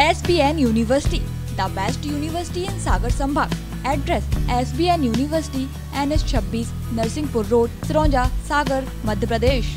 SBN University, the best university in Sagar Sambhag. Address: SBN University, NH26, Narsinghpur road, Sironja, Sagar, Madhya Pradesh.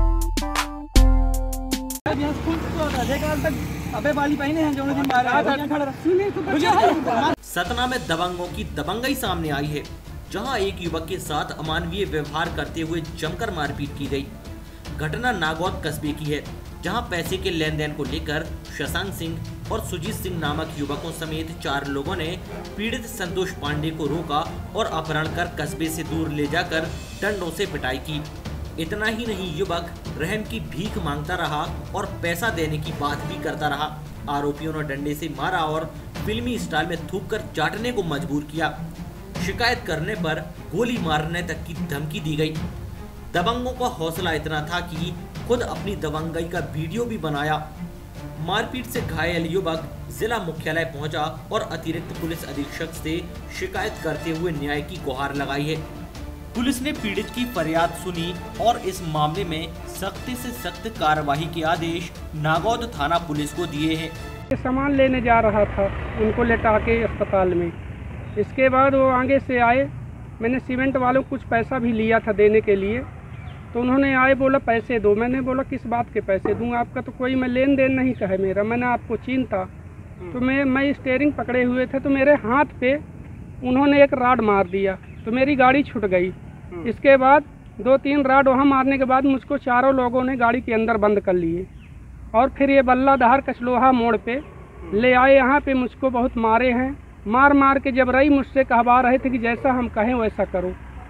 Satna में दबंगों की दबंगई सामने आई है, जहां एक युवक के साथ अमानवीय व्यवहार करते हुए जमकर मारपीट की गई। घटना नागौद कस्बे की है, जहां पैसे के लेन देन को लेकर शशांक सिंह और सुजीत सिंह नामक युवकों समेत 4 लोगों ने पीड़ित संतोष पांडे को रोका और अपहरण कर कस्बे से दूर ले जाकर डंडों से पिटाई की। इतना ही नहीं, युवक रहम की भीख मांगता रहा और पैसा देने की बात भी करता रहा। आरोपियों ने डंडे से मारा और फिल्मी स्टाइल में थूककर चाटने को मजबूर किया। शिकायत करने पर गोली मारने तक की धमकी दी गई। दबंगों का हौसला इतना था कि खुद अपनी दबंगई का वीडियो भी बनाया। मारपीट से घायल युवक जिला मुख्यालय पहुंचा और अतिरिक्त पुलिस अधीक्षक से शिकायत करते हुए न्याय की गुहार लगाई है। पुलिस ने पीड़ित की फरियाद सुनी और इस मामले में सख्त से सख्त कार्रवाई के आदेश नागौद थाना पुलिस को दिए हैं। सामान लेने जा रहा था, उनको लेटा के अस्पताल में। इसके बाद वो आगे से आए, मैंने सीमेंट वालों को कुछ पैसा भी लिया था देने के लिए, तो उन्होंने आए बोला पैसे दो। मैंने बोला किस बात के पैसे दूँ, आपका तो कोई मैं लेन देन नहीं कहे मेरा, मैंने आपको चीनता। तो मैं स्टीयरिंग पकड़े हुए थे, तो मेरे हाथ पे उन्होंने एक राड मार दिया, तो मेरी गाड़ी छूट गई। इसके बाद 2-3 राड वहाँ मारने के बाद मुझको 4 लोगों ने गाड़ी के अंदर बंद कर लिए और फिर ये बल्लाधार कचलोहा मोड़ पे ले आए। यहाँ पे मुझको बहुत मारे हैं, मार के जब रही मुझसे कहवा रहे थे कि जैसा हम कहें वैसा करो।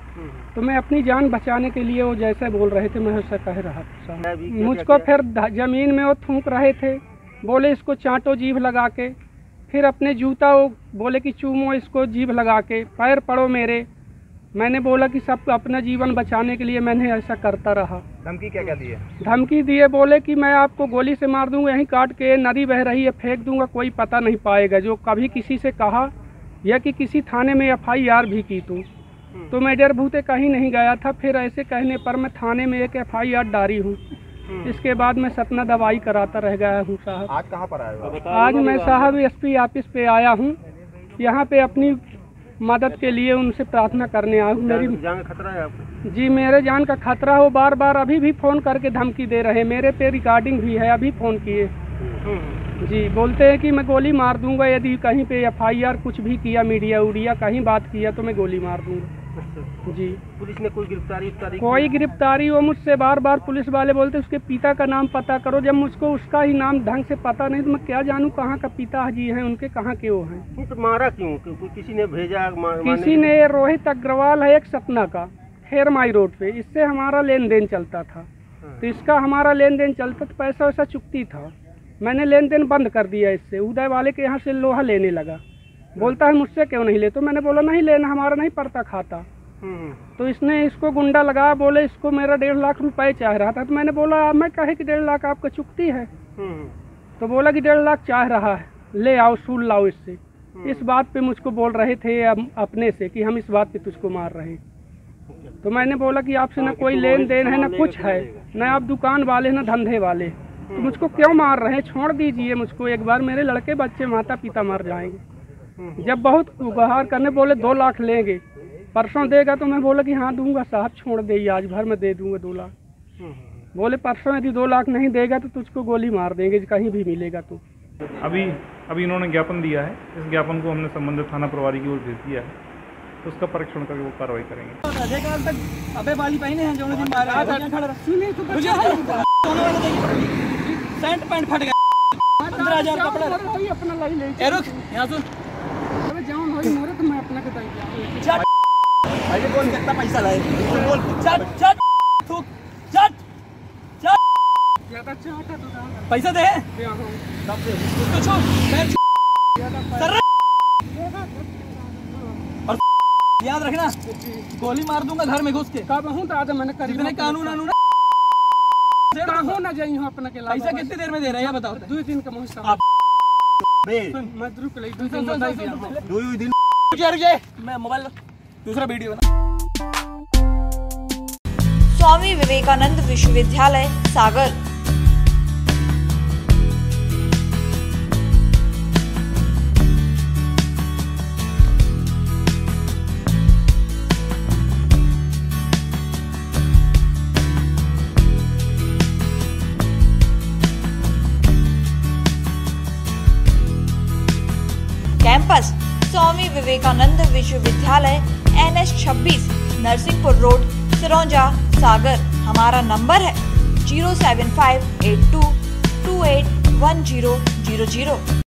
तो मैं अपनी जान बचाने के लिए वो जैसे बोल रहे थे मैं वैसा कह रहा था। मुझको फिर ज़मीन में वो थूक रहे थे, बोले इसको चाटो जीभ लगा के। फिर अपने जूता वो बोले कि चूमो इसको जीभ लगा के, पैर पड़ो मेरे। मैंने बोला कि सब अपना जीवन बचाने के लिए मैंने ऐसा करता रहा। धमकी क्या दिए? धमकी दिए, बोले कि मैं आपको गोली से मार दूंगा, यहीं काट के नदी बह रही है फेंक दूंगा, कोई पता नहीं पाएगा। जो कभी किसी से कहा या कि किसी थाने में FIR भी की तो मैं डर भूते कहीं नहीं गया था। फिर ऐसे कहने पर मैं थाने में एक FIR डाली हूँ। इसके बाद मैं सतना दवाई कराता रह गया हूँ साहब। आज कहाँ पर आए हो? आज मैं साहब SP ऑफिस पे आया हूँ, यहाँ पे अपनी मदद के लिए उनसे प्रार्थना करने आया हूँ। मेरी जान का खतरा है आपको? जी मेरे जान का खतरा हो, बार बार अभी भी फ़ोन करके धमकी दे रहे हैं। मेरे पे रिकॉर्डिंग भी है, अभी फ़ोन किए जी, बोलते हैं कि मैं गोली मार दूंगा यदि कहीं पे FIR कुछ भी किया, मीडिया उडिया कहीं बात किया तो मैं गोली मार दूंगा। जी पुलिस ने कोई गिरफ्तारी वो मुझसे बार बार पुलिस वाले बोलते उसके पिता का नाम पता करो। जब मुझको उसका ही नाम ढंग से पता नहीं तो मैं क्या जानूँ कहाँ का पिता जी हैं उनके, कहाँ के वो हैं। तो मारा क्यों? किसी ने भेजा? किसी ने, रोहित अग्रवाल है एक सतना का, खेरमाई रोड पे, इससे हमारा लेन देन चलता था। तो इसका हमारा लेन देन चलता तो पैसा वैसा चुकती था। मैंने लेन देन बंद कर दिया इससे। उदय वाले के यहाँ से लोहा लेने लगा, बोलता है मुझसे क्यों नहीं ले, तो मैंने बोला नहीं लेना, हमारा नहीं पड़ता खाता। तो इसने इसको गुंडा लगाया, बोले इसको मेरा 1.5 लाख रुपए चाह रहा था। तो मैंने बोला मैं कहे कि 1.5 लाख आपका चुकती है, तो बोला कि 1.5 लाख चाह रहा है, ले आओ सूल लाओ इससे। इस बात पे मुझको बोल रहे थे अपने से कि हम इस बात पे तुझको मार रहे हैं। तो मैंने बोला कि आपसे ना कोई लेन देन है, ना कुछ है, ना आप दुकान वाले ना धंधे वाले, तो मुझको क्यों मार रहे हैं? छोड़ दीजिए मुझको एक बार, मेरे लड़के बच्चे माता पिता मर जाएंगे। जब बहुत गुहार करने बोले 2 लाख लेंगे, परसों देगा, तो मैं बोला कि हाँ दूंगा साहब, छोड़ दे, आज भर में दे दूंगा 2 लाख। बोले परसों यदि 2 लाख नहीं देगा तो तुझको गोली मार देंगे कहीं भी मिलेगा तो। अभी इन्होंने ज्ञापन दिया है, इस ज्ञापन को हमने संबंधित थाना प्रभारी की ओर भेज दिया है, तो उसका परीक्षण करके वो कार्रवाई करेंगे। अबे बाली पहने हैं जो दिन मारा सेंट पैंट फट गया, 15,000 कपड़ा अपना ले रुक यहाँ सुन, जाऊँ मोरे तो मैं अपना बताइए अरे बोल कितना पैसा लाए, बोल चट चट थूक चट चट ज्यादा चाट है तो पैसा दे तो छो मैं सर और याद रखना गोली मार दूंगा घर में घुस के। कब हूँ तो आज मैंने कर इतने कानून हो ना जाइए अपना के पैसा कितनी देर में दे रहे हैं बताओ? 2 दिन का मौसम आप मैं रुक ले 2 दिन मैं मोबाइल दूसरा वीडियो बना। स्वामी विवेकानंद विश्वविद्यालय सागर। कैंपस स्वामी विवेकानंद विश्वविद्यालय NH 26 नरसिंहपुर रोड सिरौंजा सागर। हमारा नंबर है 07582281000।